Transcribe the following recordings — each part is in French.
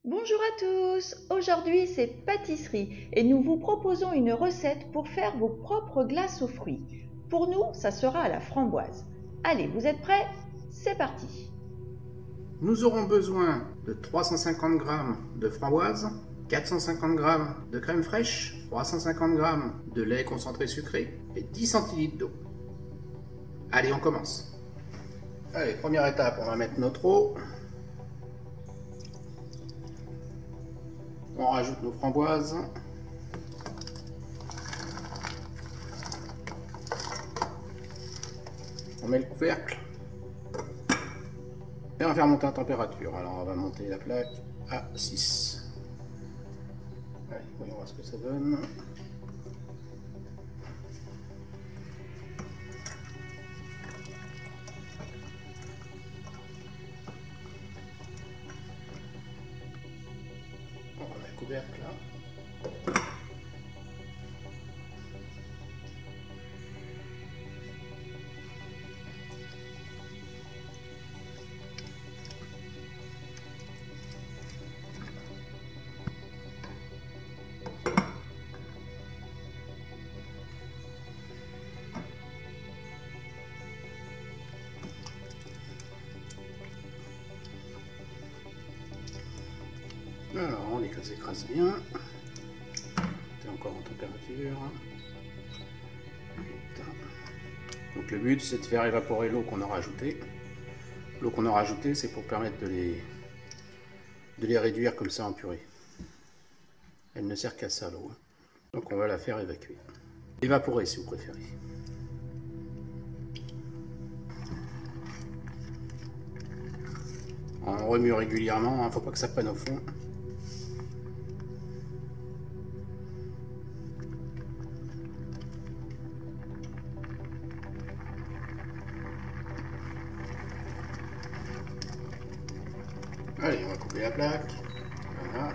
Bonjour à tous, aujourd'hui c'est pâtisserie et nous vous proposons une recette pour faire vos propres glaces aux fruits. Pour nous, ça sera à la framboise. Allez, vous êtes prêts? C'est parti! Nous aurons besoin de 350 g de framboise, 450 g de crème fraîche, 350 g de lait concentré sucré et 10 centilitres d'eau. Allez, on commence. Allez, première étape, on va mettre notre eau. On rajoute nos framboises. On met le couvercle. Et on va faire monter la température. Alors on va monter la plaque à 6. Allez, voyons voir ce que ça donne. On remet le couvercle là. Alors, on les écrase bien. C'est encore en température. Donc le but, c'est de faire évaporer l'eau qu'on aura ajoutée. L'eau qu'on aura ajoutée, c'est pour permettre de les réduire comme ça en purée. Elle ne sert qu'à ça, l'eau. Donc on va la faire évacuer. Évaporer, si vous préférez. On remue régulièrement, il ne faut pas que ça prenne au fond. Allez, on va couper la plaque. Voilà.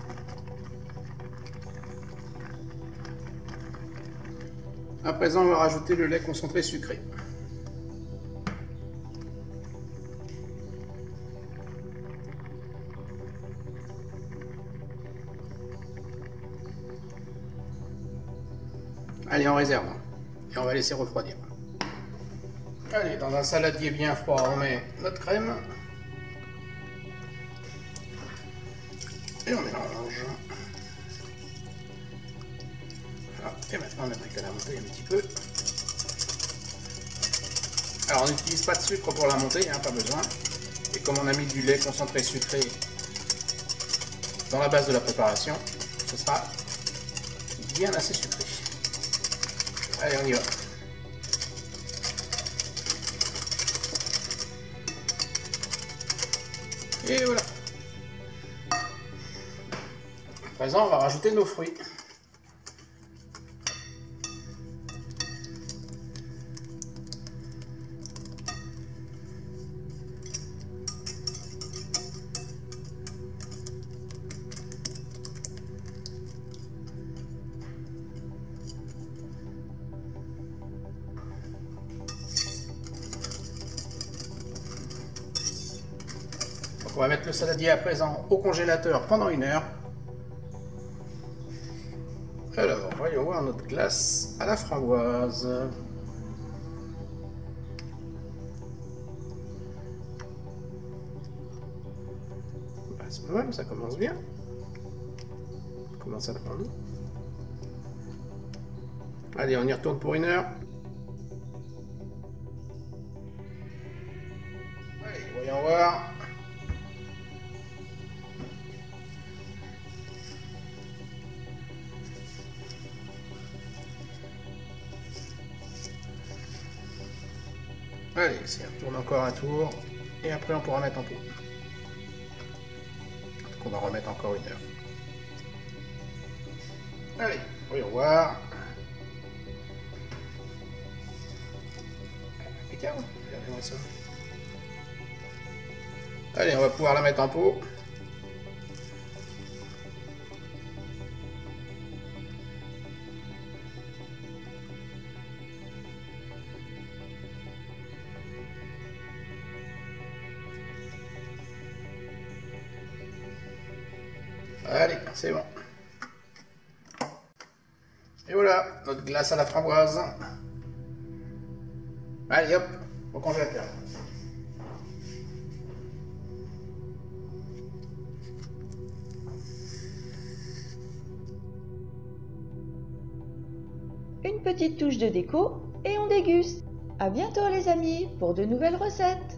À présent, on va rajouter le lait concentré sucré. Allez, on réserve. Et on va laisser refroidir. Allez, dans un saladier bien froid, on met notre crème. Et on mélange. Voilà. Et maintenant, on aimerait qu'elle a monté un petit peu. Alors, on n'utilise pas de sucre pour la monter, hein, pas besoin. Et comme on a mis du lait concentré sucré dans la base de la préparation, ce sera bien assez sucré. Allez, on y va. Et voilà. À présent, on va rajouter nos fruits. Donc on va mettre le saladier à présent au congélateur pendant 1 heure. Alors, voyons voir notre glace à la framboise. Bah, c'est pas mal, ça commence bien. On commence à prendre. Allez, on y retourne pour 1 heure. Allez, voyons voir. Allez, on retourne encore un tour. Et après, on pourra mettre en pot. Donc, on va remettre encore 1 heure. Allez, voyons voir. Impeccable. Regardez-moi ça. Allez, on va pouvoir la mettre en pot. Allez, c'est bon. Et voilà, notre glace à la framboise. Allez hop, au congélateur. Une petite touche de déco et on déguste. À bientôt les amis pour de nouvelles recettes.